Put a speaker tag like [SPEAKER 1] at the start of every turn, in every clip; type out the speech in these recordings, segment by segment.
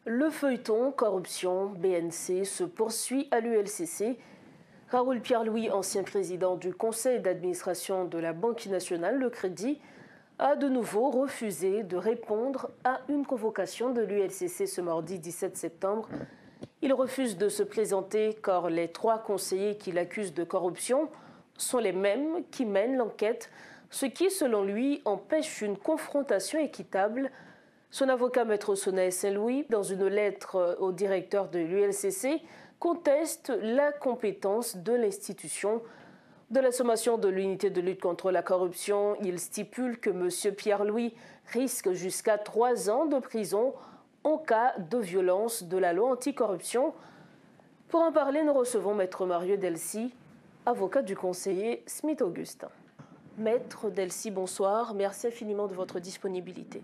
[SPEAKER 1] Le feuilleton corruption BNC se poursuit à l'ULCC. Raoul Pierre-Louis, ancien président du conseil d'administration de la Banque nationale, le Crédit, a de nouveau refusé de répondre à une convocation de l'ULCC ce mardi 17 septembre. Il refuse de se présenter car les 3 conseillers qui l'accusent de corruption sont les mêmes qui mènent l'enquête, ce qui, selon lui, empêche une confrontation équitable. Son avocat, Maître Sonae Saint-Louis, dans une lettre au directeur de l'ULCC, conteste la compétence de l'institution. De la sommation de l'unité de lutte contre la corruption, il stipule que M. Pierre-Louis risque jusqu'à 3 ans de prison en cas de violence de la loi anticorruption. Pour en parler, nous recevons Maître Mario Delcy, avocat du conseiller Smith-Augustin. Maître Delcy, bonsoir. Merci infiniment de votre disponibilité.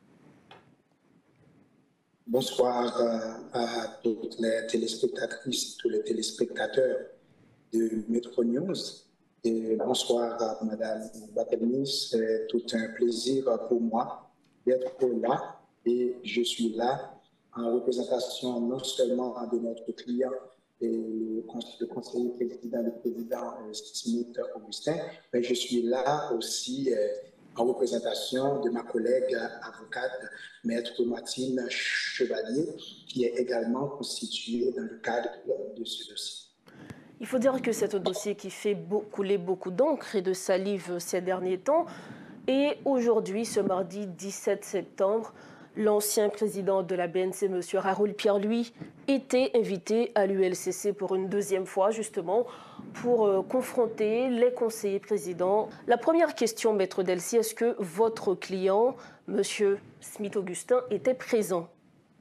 [SPEAKER 2] Bonsoir à toutes les téléspectatrices et tous les téléspectateurs de Metro News. Et bonsoir à Madame Batelmis. C'est tout un plaisir pour moi d'être là. Et je suis là en représentation non seulement de notre client, et le conseiller président, le président Smith-Augustin, mais je suis là aussi en représentation de ma collègue avocate, Maître Martine Chevalier, qui est également constituée dans le cadre de ce dossier.
[SPEAKER 1] Il faut dire que c'est un dossier qui fait couler beaucoup d'encre et de salive ces derniers temps. Et aujourd'hui, ce mardi 17 septembre, l'ancien président de la BNC, M. Raoul Pierre-Louis, était invité à l'ULCC pour une 2e fois, justement, pour confronter les conseillers présidents. La première question, Maître Delcy, est-ce que votre client, M. Smith-Augustin, était présent?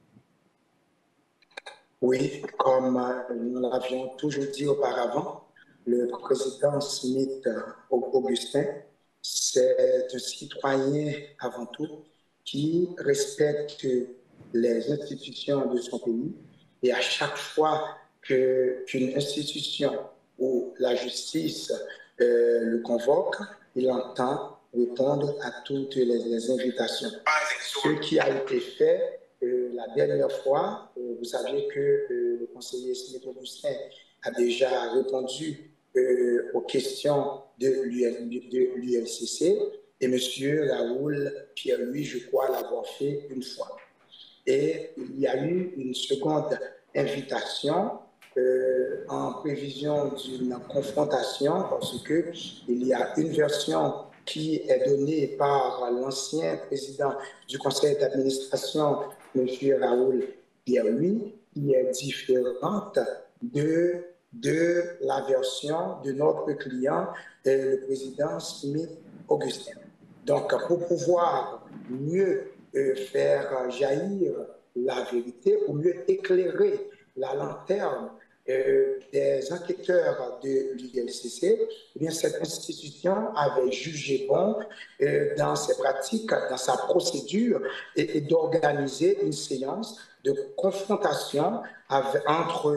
[SPEAKER 2] Oui, comme nous l'avions toujours dit auparavant, le président Smith-Augustin, c'est un citoyen avant tout qui respecte les institutions de son pays, et à chaque fois qu'une institution ou la justice le convoque, il entend répondre à toutes les invitations. Ce qui a été fait la dernière fois, vous savez que le conseiller Smith-Augustin a déjà répondu aux questions de l'ULCC, et M. Raoul Pierre-Louis, je crois l'avoir fait une fois. Et il y a eu une seconde invitation en prévision d'une confrontation, parce qu'il y a une version qui est donnée par l'ancien président du conseil d'administration, M. Raoul Pierre-Louis, qui est différente de la version de notre client, le président Smith-Augustin. Donc, pour pouvoir mieux faire jaillir la vérité, pour mieux éclairer la lanterne des enquêteurs de l'ULCC, eh bien, cette institution avait jugé bon dans ses pratiques, dans sa procédure, et d'organiser une séance de confrontation entre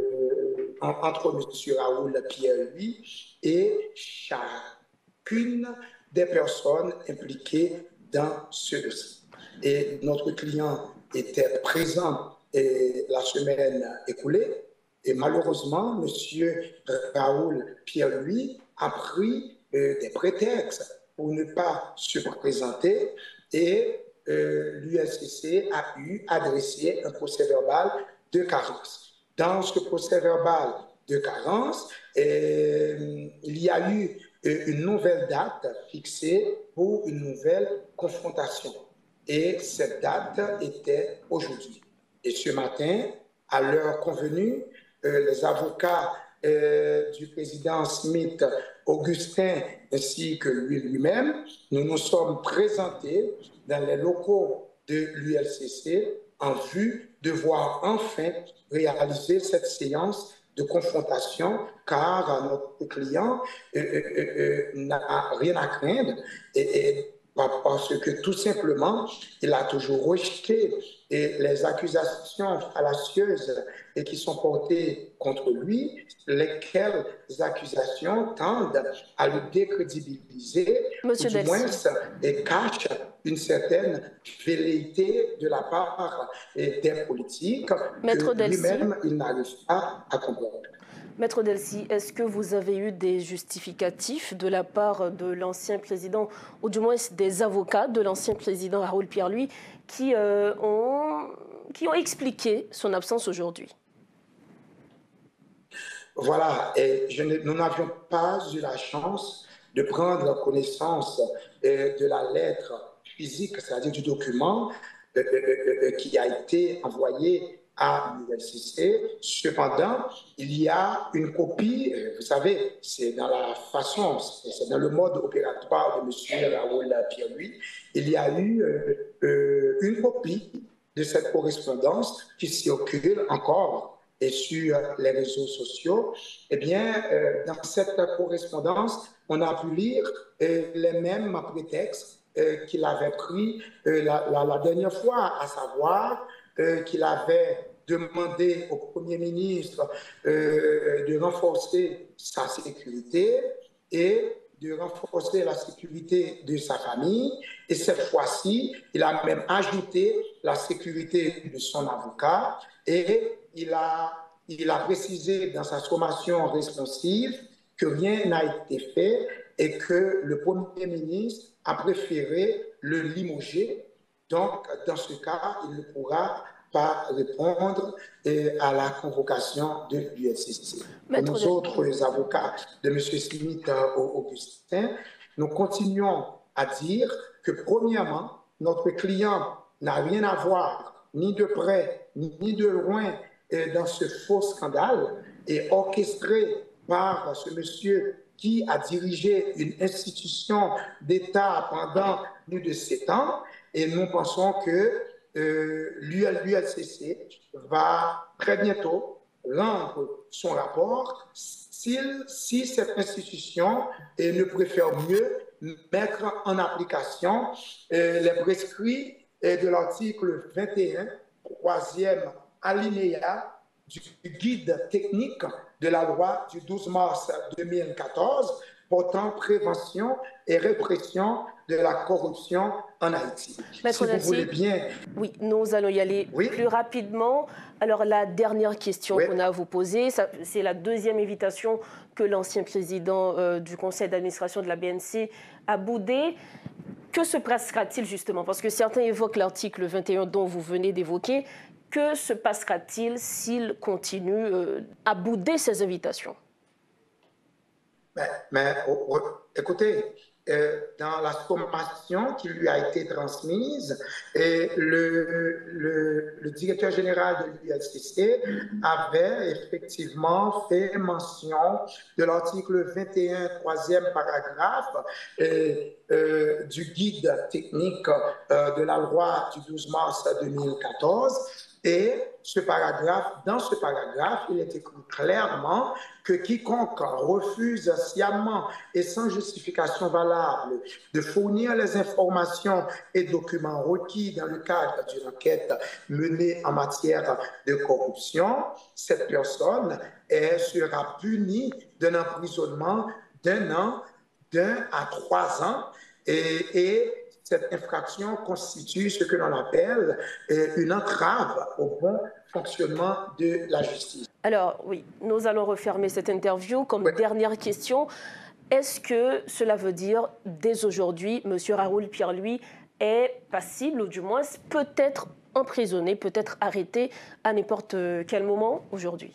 [SPEAKER 2] M. Raoul Pierre-Louis et chacune des personnes impliquées dans ce dossier. Et notre client était présent la semaine écoulée, et malheureusement, M. Raoul Pierre-Louis a pris des prétextes pour ne pas se présenter, et l'ULCC a pu adresser un procès-verbal de carence. Dans ce procès-verbal de carence, il y a eu une nouvelle date fixée pour une nouvelle confrontation. Et cette date était aujourd'hui. Et ce matin, à l'heure convenue, les avocats du président Smith-Augustin ainsi que lui-même, nous nous sommes présentés dans les locaux de l'ULCC en vue de voir enfin réaliser cette séance de confrontation, car notre client n'a rien à craindre, et parce que tout simplement, il a toujours rejeté les accusations fallacieuses et qui sont portées contre lui, lesquelles accusations tendent à le décrédibiliser ou
[SPEAKER 1] Monsieur
[SPEAKER 2] du moins
[SPEAKER 1] Delcy.
[SPEAKER 2] cachent une certaine velléité de la part des politiques
[SPEAKER 1] Maître
[SPEAKER 2] que
[SPEAKER 1] Delcy.
[SPEAKER 2] lui-même, il n'arrive pas à comprendre.
[SPEAKER 1] Maître Delcy, est-ce que vous avez eu des justificatifs de la part de l'ancien président, ou du moins des avocats de l'ancien président Raoul Pierre-Louis, qui ont expliqué son absence aujourd'hui?
[SPEAKER 2] Voilà, et nous n'avions pas eu la chance de prendre connaissance de la lettre physique, c'est-à-dire du document qui a été envoyé à l'ULCC. Cependant, il y a une copie, vous savez, c'est dans la façon, c'est dans le mode opératoire de M. Raoul Pierre-Louis, il y a eu une copie de cette correspondance qui circule encore et sur les réseaux sociaux. Eh bien, dans cette correspondance, on a pu lire les mêmes prétextes qu'il avait pris la dernière fois, à savoir qu'il avait demandé au Premier ministre de renforcer sa sécurité et de renforcer la sécurité de sa famille. Et cette fois-ci, il a même ajouté la sécurité de son avocat et il a précisé dans sa sommation responsive que rien n'a été fait et que le Premier ministre a préféré le limoger. Donc, dans ce cas, il ne pourra pas répondre à la convocation de l'ULCC. Pour nous autres avocats de M. Smith Augustin, nous continuons à dire que, premièrement, notre client n'a rien à voir, ni de près, ni de loin, dans ce faux scandale, et orchestré par ce monsieur qui a dirigé une institution d'État pendant plus de 7 ans. Et nous pensons que l'ULCC va très bientôt rendre son rapport si cette institution ne préfère mieux mettre en application les prescrits de l'article 21, troisième alinéa du guide technique de la loi du 12 mars 2014 portant prévention et répression de la corruption en Haïti.
[SPEAKER 1] Maître Delcy, vous voulez bien. Oui, nous allons y aller plus rapidement. Alors, la dernière question qu'on a à vous poser, c'est la deuxième invitation que l'ancien président du conseil d'administration de la BNC a boudé. Que se passera-t-il justement? Parce que certains évoquent l'article 21 dont vous venez d'évoquer. Que se passera-t-il s'il continue à bouder ces invitations?
[SPEAKER 2] Écoutez, dans la sommation qui lui a été transmise, le directeur général de l'ULCC avait effectivement fait mention de l'article 21, troisième paragraphe du guide technique de la loi du 12 mars 2014. Et dans ce paragraphe, il est écrit clairement que quiconque refuse sciemment et sans justification valable de fournir les informations et documents requis dans le cadre d'une enquête menée en matière de corruption, cette personne sera punie d'un emprisonnement d'1 an, d'1 à 3 ans et cette infraction constitue ce que l'on appelle une entrave au bon fonctionnement de la justice.
[SPEAKER 1] Alors oui, nous allons refermer cette interview. Comme dernière question, est-ce que cela veut dire dès aujourd'hui, M. Raoul Pierre-Louis est passible ou du moins peut-être emprisonné, peut-être arrêté à n'importe quel moment aujourd'hui?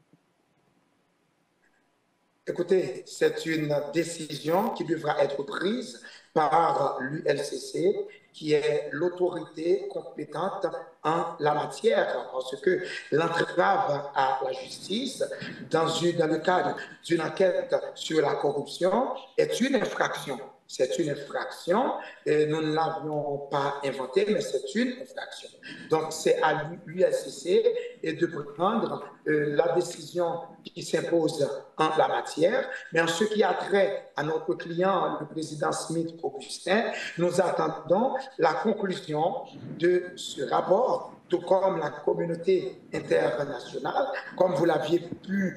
[SPEAKER 2] Écoutez, c'est une décision qui devra être prise par l'ULCC, qui est l'autorité compétente en la matière, parce que l'entrave à la justice dans le cadre d'une enquête sur la corruption est une infraction. c'est une infraction. Et nous ne l'avions pas inventé, mais c'est une infraction. Donc, c'est à l'ULCC de prendre la décision qui s'impose en la matière. Mais en ce qui a trait à notre client, le président Smith Augustin, nous attendons la conclusion de ce rapport, tout comme la communauté internationale, comme vous aviez pu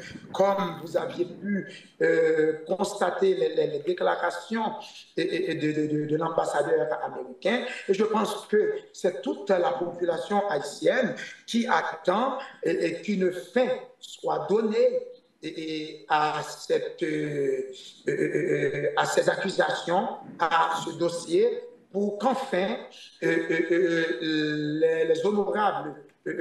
[SPEAKER 2] constater les déclarations de l'ambassadeur américain. Et je pense que c'est toute la population haïtienne qui attend et qu'une fin soit donnée à ces accusations, à ce dossier, pour qu'enfin les honorables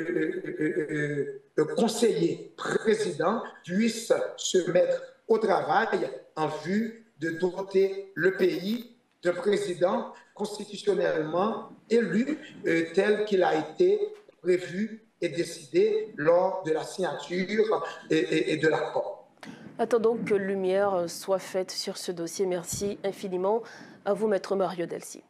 [SPEAKER 2] conseillers présidents puissent se mettre au travail en vue de doter le pays d'un président constitutionnellement élu tel qu'il a été prévu et décidé lors de la signature et de l'accord.
[SPEAKER 1] Attendons que lumière soit faite sur ce dossier. Merci infiniment à vous, Maître Mario Delcy.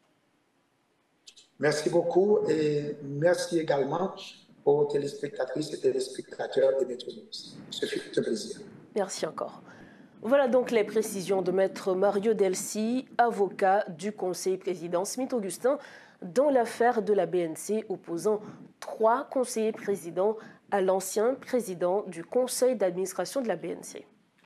[SPEAKER 2] Merci beaucoup et merci également aux téléspectatrices et téléspectateurs de Métro News. Ce fut un plaisir.
[SPEAKER 1] Merci encore. Voilà donc les précisions de Maître Mario Delcy, avocat du Conseil président Smith Augustin, dans l'affaire de la BNC opposant 3 conseillers présidents à l'ancien président du conseil d'administration de la BNC.